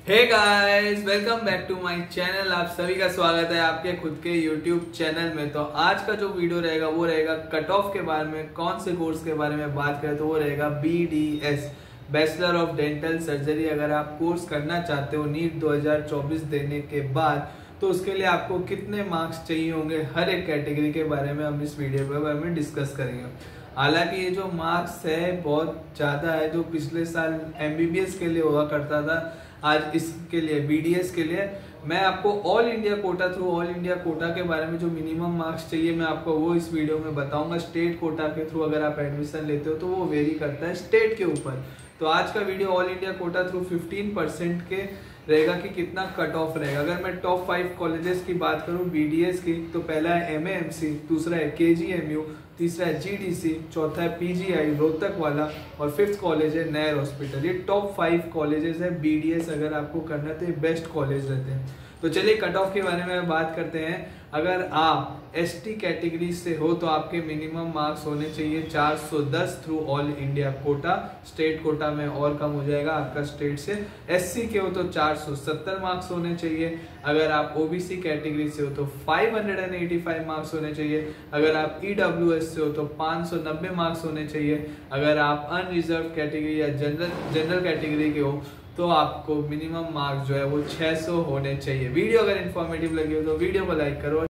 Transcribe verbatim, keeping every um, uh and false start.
Hey guys, welcome back to my channel. आप सभी का स्वागत है आपके खुद के यूट्यूब चैनल में। तो आज का जो वीडियो रहेगा वो रहेगा कट ऑफ के बारे में। कौन से कोर्स के बारे में बात करें तो वो रहेगा B D S, bachelor of dental surgery. अगर आप कोर्स करना चाहते हो नीट दो हज़ार चौबीस देने के बाद, तो उसके लिए आपको कितने मार्क्स चाहिए होंगे, हर एक कैटेगरी के बारे में हम इस वीडियो के बारे में डिस्कस करेंगे। हालांकि ये जो मार्क्स है बहुत ज़्यादा है। जो पिछले साल एम बी बी एस के लिए हुआ करता था, आज इसके लिए बी डी एस के लिए मैं आपको all India quota through all India quota के बारे में जो मिनिमम मार्क्स चाहिए मैं आपको वो इस वीडियो में बताऊंगा। स्टेट कोटा के थ्रू अगर आप एडमिशन लेते हो तो वो वेरी करता है स्टेट के ऊपर। तो आज का video all India quota through fifteen percent के रहेगा कि कितना कट ऑफ रहेगा। अगर मैं टॉप फाइव कॉलेजेस की बात करूं बी डी एस की, तो पहला है एम ए एम सी, दूसरा है के जी एम यू, तीसरा है जी डी सी, चौथा है पी जी आई रोहतक वाला और फिफ्थ कॉलेज है नयर हॉस्पिटल। ये टॉप फाइव कॉलेजेस है बी डी एस। अगर आपको करना है तो ये बेस्ट कॉलेज रहते हैं। तो चलिए कट ऑफ के बारे में बात करते हैं। अगर आप एस टी कैटेगरी से हो तो आपके मिनिमम मार्क्स होने चाहिए चार सौ दस through all India quota. State quota में और कम हो जाएगा आपका स्टेट से। एस सी के हो तो चार सौ सत्तर मार्क्स होने चाहिए। अगर आप ओ बी सी कैटेगरी से हो तो पाँच सौ पचासी मार्क्स होने चाहिए। अगर आप ई डब्ल्यू एस से हो तो पाँच सौ नब्बे मार्क्स होने चाहिए। अगर आप अनरिजर्व कैटेगरी या जनरल जनरल कैटेगरी के हो तो आपको मिनिमम मार्क्स जो है वो छह सौ होने चाहिए। वीडियो अगर इन्फॉर्मेटिव लगी हो तो वीडियो को लाइक करो।